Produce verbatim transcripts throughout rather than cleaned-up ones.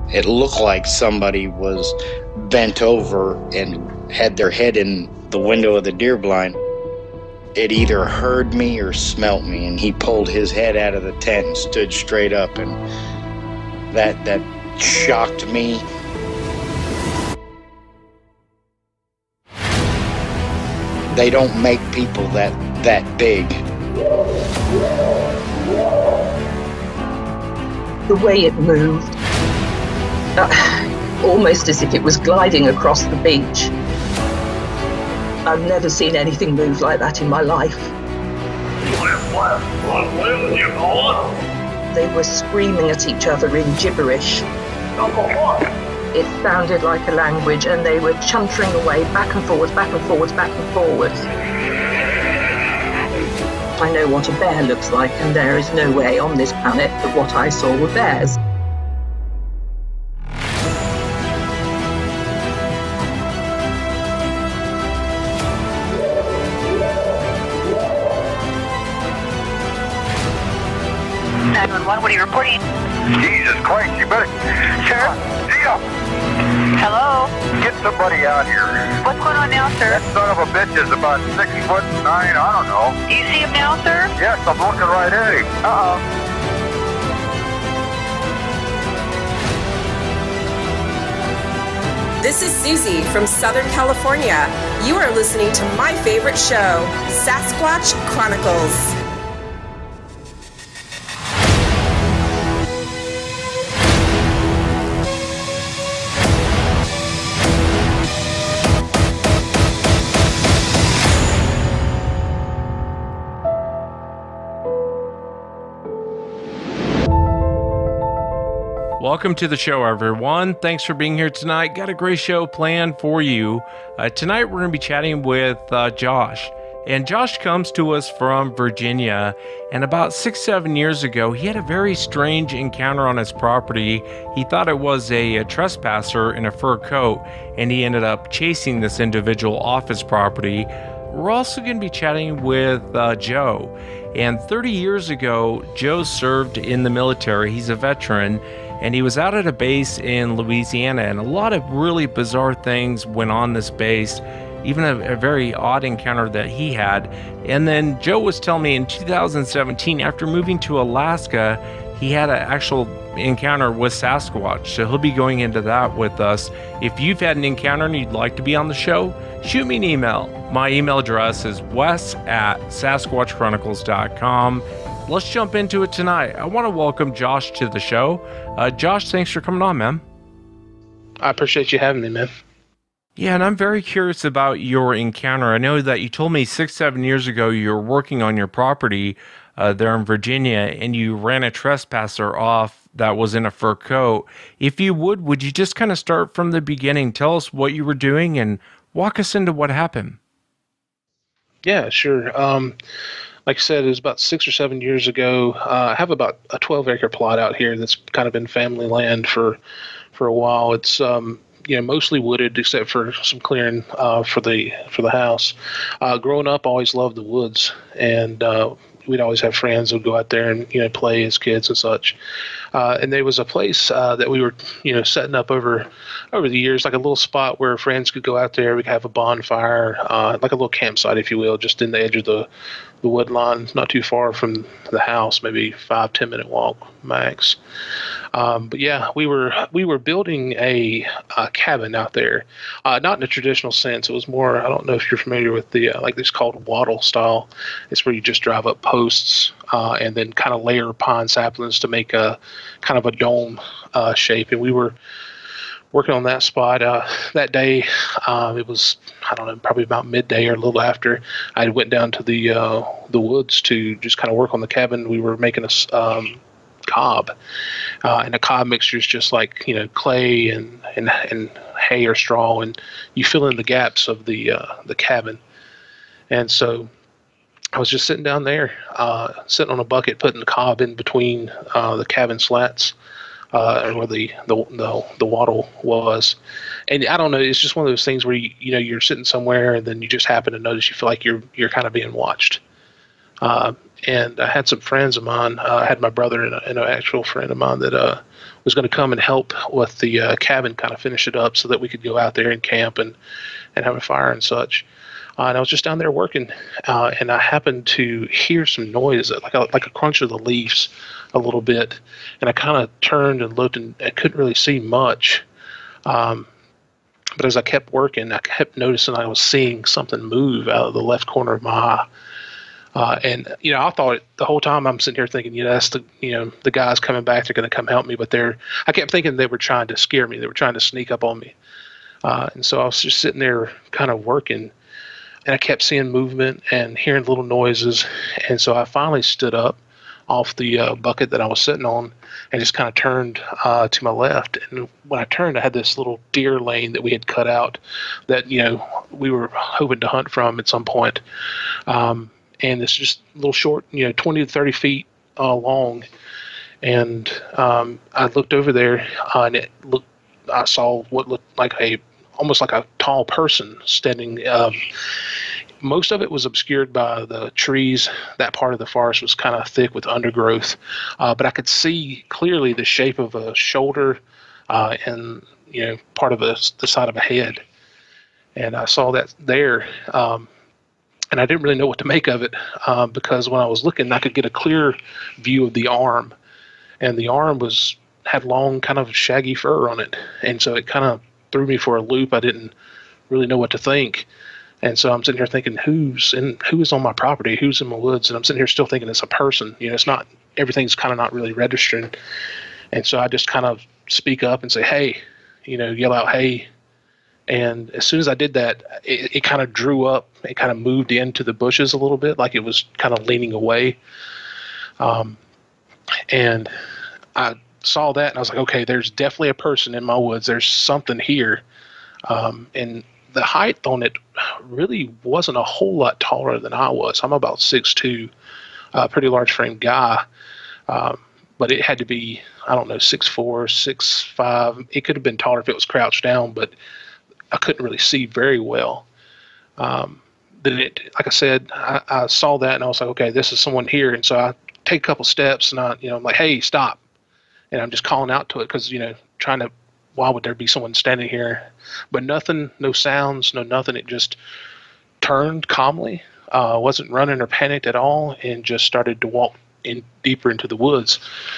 It looked like somebody was bent over and had their head in the window of the deer blind. It either heard me or smelt me, and he pulled his head out of the tent and stood straight up, and that that shocked me. They don't make people that that big. The way it moved, uh, almost as if it was gliding across the beach. I've never seen anything move like that in my life. They were screaming at each other in gibberish. It sounded like a language, and they were chuntering away back and forwards, back and forwards, back and forwards. I know what a bear looks like, and there is no way on this planet that what I saw were bears. nine one one, what are you reporting? Jesus Christ, you better... Sheriff, Gio! Hello? Get somebody out here. What's going on now, sir? That son of a bitch is about six foot nine, I don't know. Do you see him now, sir? Yes, I'm looking right at him. Uh-oh. This is Susie from Southern California. You are listening to my favorite show, Sasquatch Chronicles. Welcome to the show, everyone. Thanks for being here tonight. Got a great show planned for you. Uh, tonight, we're going to be chatting with uh, Josh. And Josh comes to us from Virginia. And about six, seven years ago, he had a very strange encounter on his property. He thought it was a, a trespasser in a fur coat, and he ended up chasing this individual off his property. We're also going to be chatting with uh, Joe. And thirty years ago, Joe served in the military. He's a veteran. And he was out at a base in Louisiana, and a lot of really bizarre things went on this base, even a, a very odd encounter that he had. And then Joe was telling me in two thousand seventeen, after moving to Alaska, he had an actual encounter with Sasquatch. So he'll be going into that with us. If you've had an encounter and you'd like to be on the show, shoot me an email. My email address is wes at sasquatch chronicles dot com. Let's jump into it tonight. I want to welcome Josh to the show. Uh, Josh, thanks for coming on, man. I appreciate you having me, man. Yeah, and I'm very curious about your encounter. I know that you told me six, seven years ago you were working on your property uh, there in Virginia, and you ran a trespasser off that was in a fur coat. If you would, would you just kind of start from the beginning? Tell us what you were doing and walk us into what happened. Yeah, sure. Um, like I said, it was about six or seven years ago. Uh, I have about a twelve acre plot out here that's kind of been family land for for a while. It's um, you know, mostly wooded except for some clearing uh, for the for the house. Uh, growing up, I always loved the woods, and uh, we'd always have friends who'd go out there and, you know, play as kids and such. Uh, and there was a place uh, that we were, you know, setting up over over the years, like a little spot where friends could go out there. We could have a bonfire, uh, like a little campsite, if you will, just in the edge of the the wood line, not too far from the house, maybe five ten minute walk max. Um, but yeah, we were we were building a, a cabin out there, uh, not in a traditional sense. It was more, I don't know if you're familiar with the uh, like it's called wattle style. It's where you just drive up posts uh, and then kind of layer pine saplings to make a kind of a dome uh, shape. And we were working on that spot uh, that day. Um, it was, I don't know, probably about midday or a little after. I went down to the uh, the woods to just kind of work on the cabin. We were making a um, cob, uh, and a cob mixture is just like, you know, clay and, and and hay or straw, and you fill in the gaps of the uh, the cabin. And so I was just sitting down there, uh, sitting on a bucket, putting the cob in between uh, the cabin slats. Uh, where the, the the the wattle was, and I don't know. It's just one of those things where you you know you're sitting somewhere and then you just happen to notice you feel like you're you're kind of being watched, uh, and I had some friends of mine. Uh, I had my brother and, a, and an actual friend of mine that uh, was going to come and help with the uh, cabin, kind of finish it up so that we could go out there and camp and, and have a fire and such. Uh, and I was just down there working, uh, and I happened to hear some noise, like a, like a crunch of the leaves a little bit. And I kind of turned and looked, and I couldn't really see much. Um, but as I kept working, I kept noticing I was seeing something move out of the left corner of my eye. Uh, and, you know, I thought it, the whole time I'm sitting here thinking, you know, that's the, you know, the guys coming back, they're going to come help me. But they're, I kept thinking they were trying to scare me. They were trying to sneak up on me. Uh, and so I was just sitting there kind of working, and I kept seeing movement and hearing little noises. And so I finally stood up off the uh, bucket that I was sitting on and just kind of turned uh, to my left. And when I turned, I had this little deer lane that we had cut out that, you know, we were hoping to hunt from at some point. Um, and it's just a little short, you know, twenty to thirty feet uh, long. And um, I looked over there, uh, and it looked, I saw what looked like a, almost like a tall person standing. Um, most of it was obscured by the trees. That part of the forest was kind of thick with undergrowth, uh, but I could see clearly the shape of a shoulder uh, and, you know, part of a, the side of a head. And I saw that there. Um, And I didn't really know what to make of it uh, because when I was looking, I could get a clear view of the arm, and the arm was had long, kind of shaggy fur on it, and so it kind of threw me for a loop. I didn't really know what to think, and so I'm sitting here thinking, who's in, who is on my property, who's in my woods, and I'm sitting here still thinking it's a person. You know, it's not, everything's kind of not really registering, and so I just kind of speak up and say, hey, you know, yell out, hey. And as soon as I did that, it, it kind of drew up. It kind of moved into the bushes a little bit, like it was kind of leaning away. Um, and I saw that, and I was like, okay, there's definitely a person in my woods. There's something here. Um, and the height on it really wasn't a whole lot taller than I was. I'm about six two, a pretty large frame guy. Um, but it had to be, I don't know, six four, six five. It could have been taller if it was crouched down, but I couldn't really see very well. Um, then it, like I said, I, I saw that and I was like, okay, this is someone here. And so I take a couple steps and I, you know, I'm like, hey, stop. And I'm just calling out to it because, you know, trying to, why would there be someone standing here? But nothing, no sounds, no nothing. It just turned calmly, uh, wasn't running or panicked at all, and just started to walk in deeper into the woods.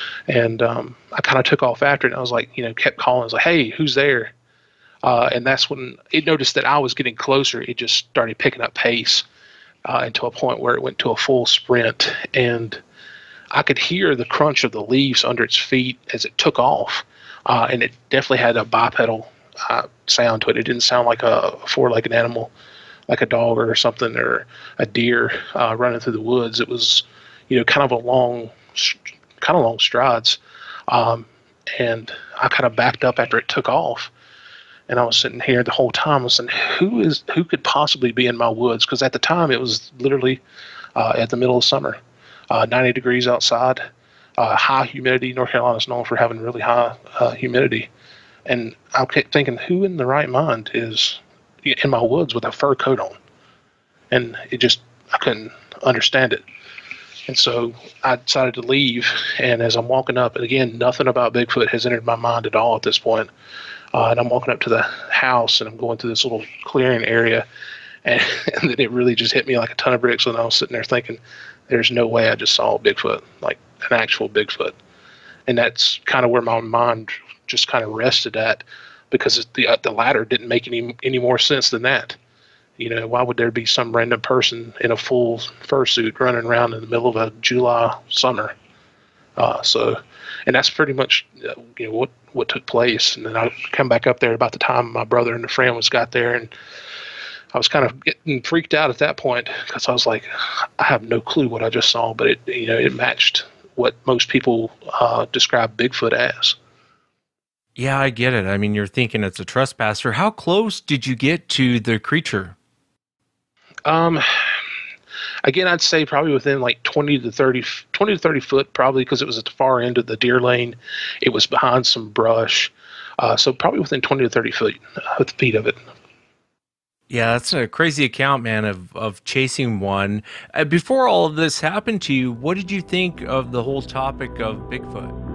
And um, I kind of took off after it. And I was like, you know, kept calling. I was like, hey, who's there? Uh, and that's when it noticed that I was getting closer. It just started picking up pace uh, until a point where it went to a full sprint. And I could hear the crunch of the leaves under its feet as it took off. Uh, and it definitely had a bipedal uh, sound to it. It didn't sound like a four-legged animal, like a dog or something, or a deer uh, running through the woods. It was, you know, kind of a long, kind of long strides. Um, and I kind of backed up after it took off. And I was sitting here the whole time. I was saying, who is, who could possibly be in my woods? Because at the time it was literally uh, at the middle of summer, uh, ninety degrees outside, uh, high humidity. North Carolina is known for having really high uh, humidity. And I kept thinking, who in the right mind is in my woods with a fur coat on? And it just, I couldn't understand it. And so I decided to leave. And as I'm walking up, and again, nothing about Bigfoot has entered my mind at all at this point. Uh, and I'm walking up to the house, and I'm going through this little clearing area, and, and then it really just hit me like a ton of bricks. And I was sitting there thinking, there's no way I just saw a Bigfoot, like an actual Bigfoot. And that's kind of where my mind just kind of rested at, because the uh, the latter didn't make any any more sense than that. You know, why would there be some random person in a full fursuit running around in the middle of a July summer? Uh, so, and that's pretty much uh, you know what what took place. And then I come back up there about the time my brother and the friend was got there, and I was kind of getting freaked out at that point because I was like, I have no clue what I just saw, but it you know it matched what most people uh, describe Bigfoot as. Yeah, I get it. I mean, you're thinking it's a trespasser. How close did you get to the creature? Um, again, I'd say probably within like twenty to thirty, twenty to thirty foot, probably, because it was at the far end of the deer lane. It was behind some brush. Uh, so probably within twenty to thirty feet, uh, feet of it. Yeah, that's a crazy account, man, of, of chasing one. Uh, before all of this happened to you, what did you think of the whole topic of Bigfoot?